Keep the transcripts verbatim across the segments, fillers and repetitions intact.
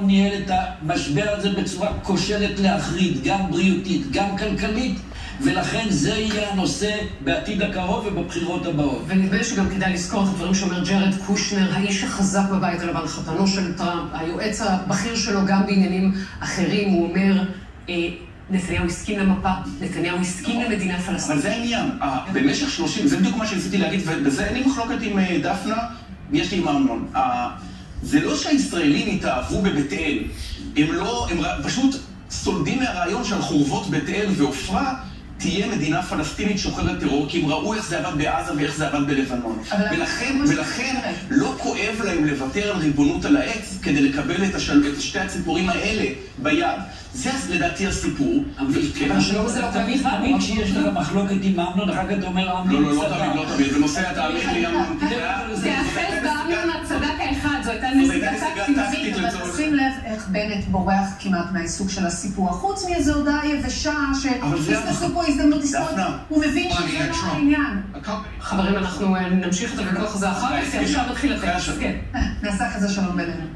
נתניהו ניהל את המשבר הזה בצורה כושלת להחריד, גם בריאותית, גם כלכלית, ולכן זה יהיה הנושא בעתיד הקרוב ובבחירות הבאות. ונדמה לי שגם כדאי לזכור את הדברים שאומר ג'רד קושנר, האיש החזק בבית הלבן, חתנו של טראמפ, היועץ הבכיר שלו גם בעניינים אחרים, הוא אומר, נתניהו הסכים למפה, נתניהו הסכים למדינה פלסטינית. אבל זה העניין, במשך שלושים, זה בדיוק מה שניסיתי להגיד, ובזה אין לי מחלוקת עם דפנה, יש לי עם אמנון. זה לא שהישראלים התאהבו בבית אל, הם לא, הם פשוט סולדים מהרעיון שעל חורבות בית אל ועופרה תהיה מדינה פלסטינית שוחרת טרור, כי הם ראו איך זה עבד בעזה ואיך זה עבד בלבנון. ולכן, ולכן לא כואב להם לוותר על ריבונות על העץ כדי לקבל את, השל... את שתי הציפורים האלה ביד. זה לדעתי הסיפור. אבל שלא זה לא תמיד, תמיד כשיש לך מחלוקת עם אמנון, אחר כך אתה אומר אמנון לא, לא, לא תמיד, לא תמיד. בנושא התאמין לי אמנון. זה אחרי באמנון הצדק האחד, זו הייתה נסיגה טקטית. אבל תשים לב איך בנט בורח כמעט מהעיסוק של הסיפור. חוץ מאיזו הודעה יבשה שפספסו פה הזדמנות היסטורית, הוא מבין שזה לא העניין. חברים, אנחנו נמשיך את הוויכוח הזה אחר כך, עכשיו נתחיל הטקס. נעשה כזה שלום בינינו.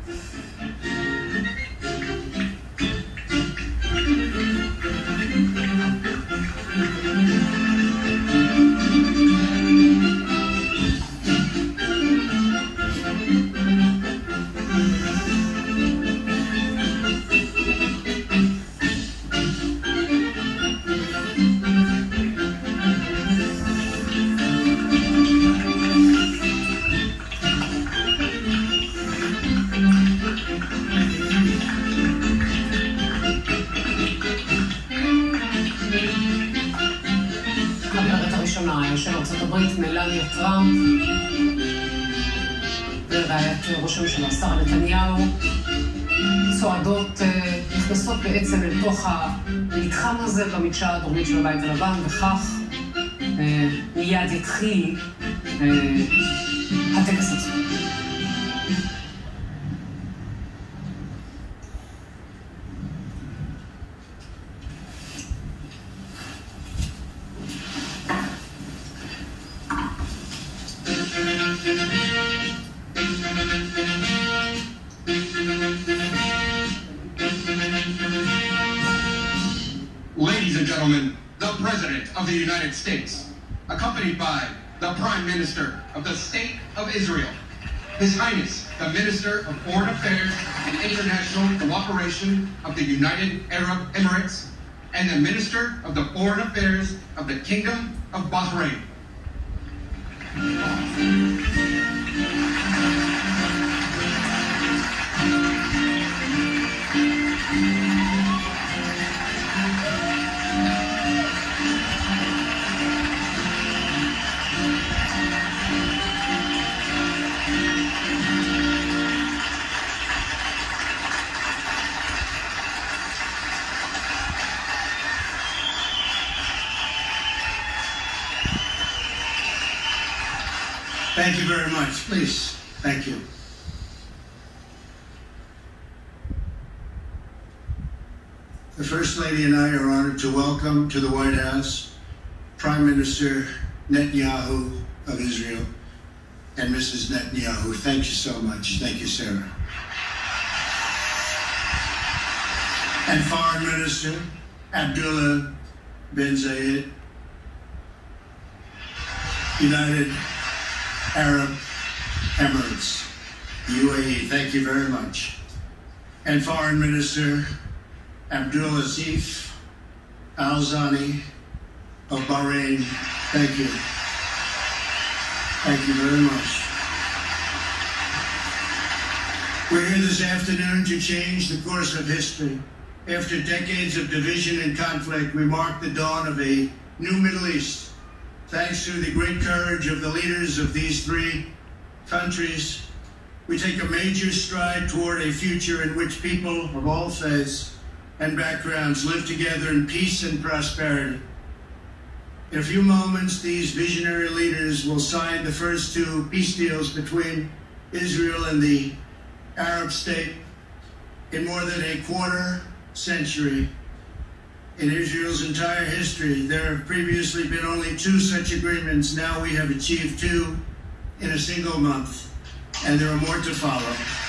של ארצות הברית, מלניה טראמפ ורעיית ראש הממשלה שרה נתניהו צועדות, נכנסות בעצם לתוך המתחם הזה במדשאה הדרומית של הבית הלבן, וכך מיד יתחיל הטקס הזה. Ladies and gentlemen, the President of the United States, accompanied by the Prime Minister of the State of Israel, His Highness, the Minister of Foreign Affairs and International Cooperation of the United Arab Emirates, and the Minister of the Foreign Affairs of the Kingdom of Bahrain. Thank you very much. Please. Thank you. The First Lady and I are honored to welcome to the White House Prime Minister Netanyahu of Israel and Missus Netanyahu. Thank you so much. Thank you, Sarah. And Foreign Minister Abdullah bin Zayed, United Arab Emirates, U A E. Thank you very much. And Foreign Minister Abdulaziz Al-Zani of Bahrain. Thank you. Thank you very much. We're here this afternoon to change the course of history. After decades of division and conflict, we mark the dawn of a new Middle East. Thanks to the great courage of the leaders of these three countries, we take a major stride toward a future in which people of all faiths and backgrounds live together in peace and prosperity. In a few moments, these visionary leaders will sign the first two peace deals between Israel and the Arab state in more than a quarter century. In Israel's entire history, there have previously been only two such agreements. Now we have achieved two in a single month, and there are more to follow.